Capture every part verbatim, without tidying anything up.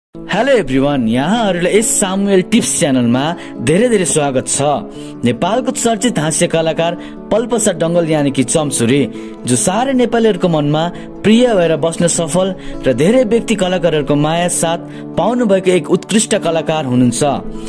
Hello everyone, यहाँहरुलाई यस Samuel tips च्यानलमा धेरै धेरै स्वागत छ। नेपालको चर्चित हास्य कलाकार पलप्रसाद डंगल यानी कि चम्सुरी, जो सारै नेपालीहरुको मनमा प्रिय भएर बस्न सफल र धेरै व्यक्ति कलाकारहरुको माया साथ पाउनु भएको एक उत्कृष्ट कलाकार हुनुहुन्छ।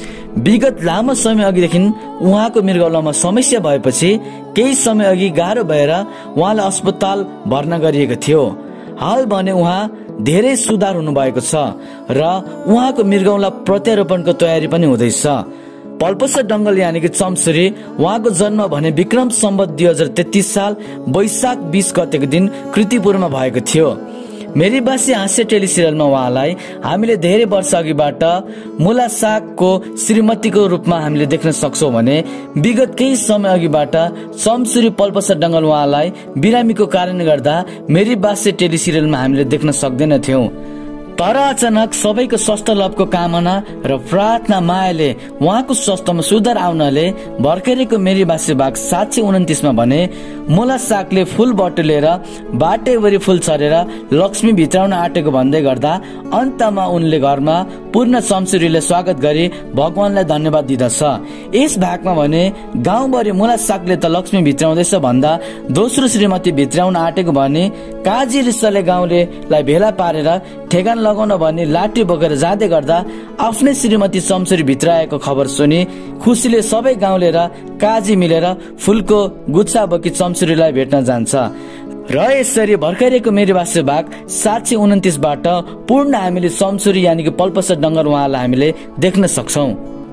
विगत लामो समय अघिदेखि उहाँको मृगौलामा समस्या भएपछि केही समय अघि गाह्रो भएर उहाँलाई अस्पताल भर्ना गरिएको थियो। हाल भने उहाँ धेरै सुधार हुनु भएको छ र उहाँको मृगौला प्रत्यारोपणको तयारी पनि हुँदैछ। पलप्रसाद डंगल यानी कि चम्सुरी, उहाँको जन्म भने विक्रम सम्वत दुई हजार तेत्तीस साल वैशाख बीस गतेको दिन कृतिपुरमा भएको थियो। मेरी बासी हास्य टेलिसिरियलमा उहाँलाई हामीले धेरै वर्ष अघिबाट मुला सागको श्रीमतीको रूपमा हामीले देख्न सक्छौं भने विगत केही समय अघिबाट चम्सुरी पलप्रसाद डंगल उहाँलाई बिरामीको कारणले गर्दा मेरी बासी टेलिसिरियलमा हामीले देख्न सक्दैनथ्यौं। तर अचानक सबैको स्वास्थ्य लाभको कामना र प्रार्थना मायाले उहाँको स्वास्थ्यमा सुधार आउनाले भर्खरैको मेरी बासी भाग सात सय उन्तिस मा भने मुला सागले फूल बटुलेर बाटैभरि फूल छरेर लक्ष्मी भित्राउन आँटेको भन्दै गर्दा अन्तमा उनले घरमा पूर्ण चम्सुरीले स्वागत गरी भगवानलाई धन्यवाद दिदछ। यस भागमा भने गाउँभरि मुला सागले त लक्ष्मी भित्राउँदैछ भन्दा दोस्रो श्रीमती भित्राउन आँटेको भने काजी रिसाले गाउँलेलाई भेला पारेर ठेगान लगाउन भनी लाठी बोकेर जाँदै गर्दा आफ्नै श्रीमती चम्सुरी भित्राएको खबर सुनि खुसीले सबै गाउँले र काजी मिलेर फूलको गुच्छा बोकी चम्सुरीलाई भेट्न जान्छ र यसरी भर्खरैको मेरी बासी भाग सात सय उन्तिस बाट पूर्ण हामीले चम्सुरी यानी कि पलप्रसाद डंगल उहाँलाई हामीले देख्न सक्छौं।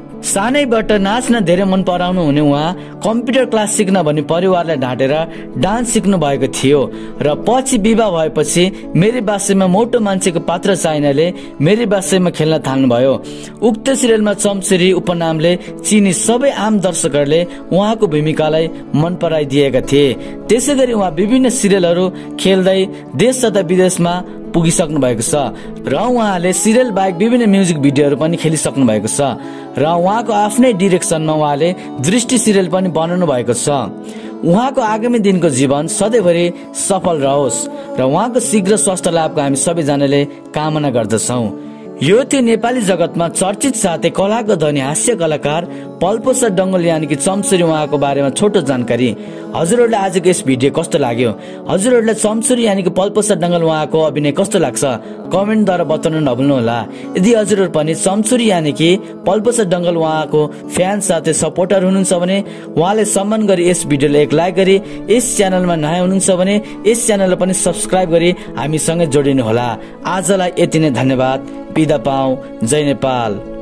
सानैबाट नाच्न धेरै मन पराउनु हुने उहाँ कम्प्युटर क्लास सिक्न भनी परिवारलाई ढाँटेर डान्स सिक्नु भएको थियो र पछि विवाह भएपछि मेरी बासीमा मोटो मान्छेको पात्र चाहिनाले मेरी बासीमा खेल्न थाल्नुभयो। उक्त सिरियलमा चम्सुरी उपनामले चिनी सबै आम दर्शकहरूले उहाँको भूमिकालाई मन पराइदिएका थिए। त्यसैगरी उहाँ विभिन्न सिरियलहरू खेल्दै देश तथा विदेशमा पुगिसक्नु भएको छ र उहाँले सिरियल बाहेक विभिन्न म्युजिक भिडियोहरू पनि खेलिसक्नु भएको छ र उहाँको आफ्नै डिरेक्सनमा उहाँले दृष्टि सिरियल पनि बनाउनु भएको छ। उहाँको आगामी दिनको जीवन सधैँभरि सफल रहोस् र उहाँको शीघ्र स्वास्थ्य लाभको हामी सबैजनाले कामना गर्दछौं। यो थियो नेपाली जगतमा चर्चित साथै कलाको धनी हास्य कलाकार पलप्रसाद डंगल यानी कि चम्सुरी, उहाँको बारेमा छोटो जानकारी। हजुरहरूलाई आजको यस भिडियो कस्तो लाग्यो? हजुरहरूलाई चम्सुरी यानी कि पलप्रसाद डंगल उहाँको अभिनय कस्तो लाग्छ? कमेन्टद्वारा बताउन नभुल्नु होला। यदि हजुरहरू पनि चम्सुरी यानी कि पलप्रसाद डंगल उहाँको फ्यान साथै सपोर्टर हुनुहुन्छ भने उहाँलाई सम्मान गरी यस भिडियोलाई एक लाइक गरी, यस च्यानलमा नयाँ हुनुहुन्छ भने यस च्यानललाई पनि सब्स्क्राइब गरी हामीसँगै जोडिनु होला। आजलाई यति नै, धन्यवाद। बिदा पाऊ। जय नेपाल।